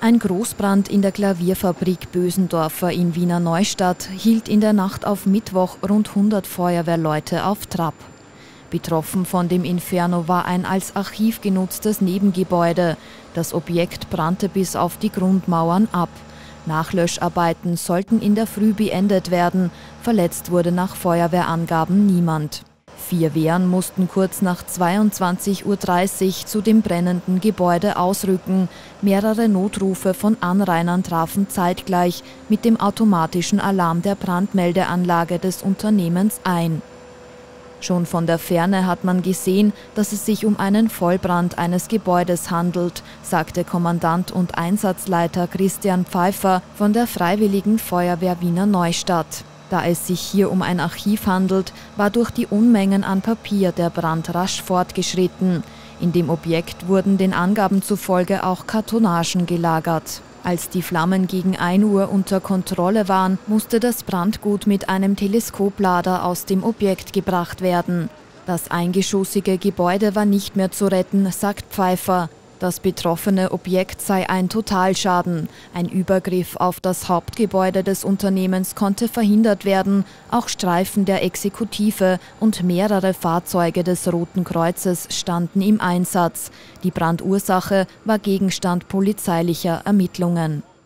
Ein Großbrand in der Klavierfabrik Bösendorfer in Wiener Neustadt hielt in der Nacht auf Mittwoch rund 100 Feuerwehrleute auf Trab. Betroffen von dem Inferno war ein als Archiv genutztes Nebengebäude. Das Objekt brannte bis auf die Grundmauern ab. Nachlöscharbeiten sollten in der Früh beendet werden. Verletzt wurde nach Feuerwehrangaben niemand. 4 Wehren mussten kurz nach 22:30 Uhr zu dem brennenden Gebäude ausrücken. Mehrere Notrufe von Anrainern trafen zeitgleich mit dem automatischen Alarm der Brandmeldeanlage des Unternehmens ein. Schon von der Ferne hat man gesehen, dass es sich um einen Vollbrand eines Gebäudes handelt, sagte Kommandant und Einsatzleiter Christian Pfeiffer von der Freiwilligen Feuerwehr Wiener Neustadt. Da es sich hier um ein Archiv handelt, war durch die Unmengen an Papier der Brand rasch fortgeschritten. In dem Objekt wurden den Angaben zufolge auch Kartonagen gelagert. Als die Flammen gegen 1 Uhr unter Kontrolle waren, musste das Brandgut mit einem Teleskoplader aus dem Objekt gebracht werden. Das eingeschossige Gebäude war nicht mehr zu retten, sagt Pfeiffer. Das betroffene Objekt sei ein Totalschaden. Ein Übergriff auf das Hauptgebäude des Unternehmens konnte verhindert werden. Auch Streifen der Exekutive und mehrere Fahrzeuge des Roten Kreuzes standen im Einsatz. Die Brandursache war Gegenstand polizeilicher Ermittlungen.